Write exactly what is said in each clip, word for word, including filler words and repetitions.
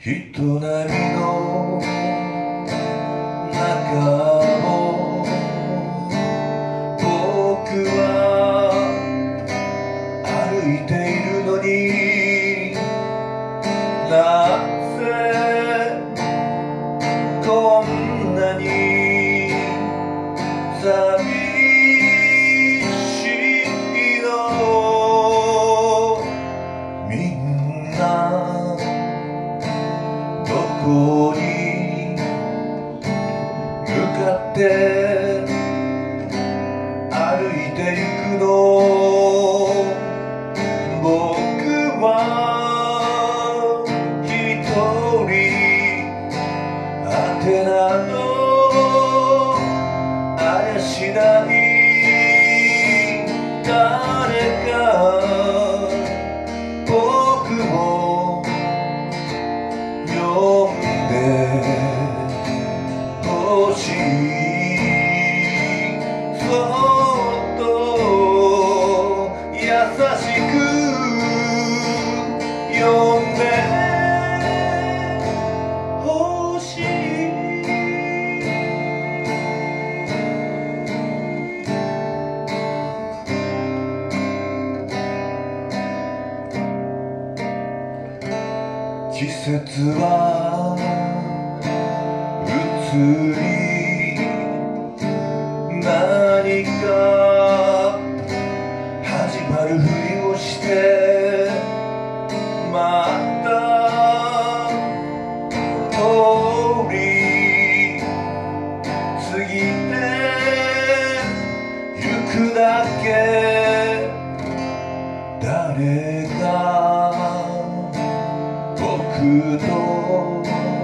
人波の中を僕は歩いているのに、なぜこんなに寂しいの。みんなどこに向かって歩いてゆくの。僕は一人あてなの怪しない誰か僕を呼んでほしい。そっと優しく呼んでほしい。季節は移り、何か始まるふりをしてまた通り過ぎてゆくだけ。誰が僕と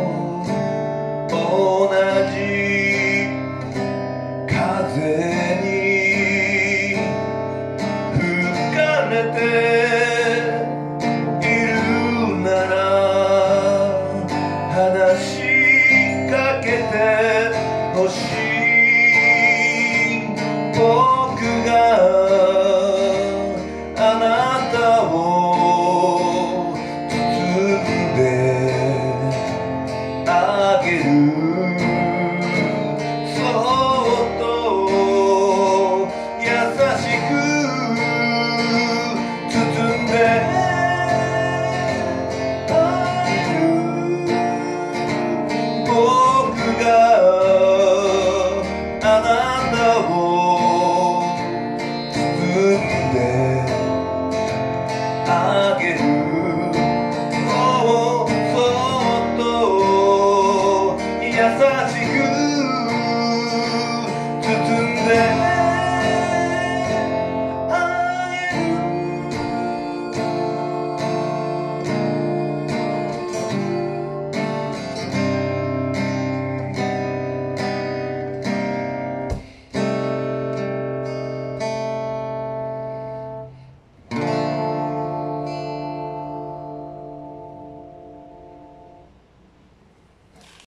同じ風に吹かれているなら話しかけてほしい。僕があなたを包んであげる。そっと優しく包んであげる。僕があなたを包んであげる。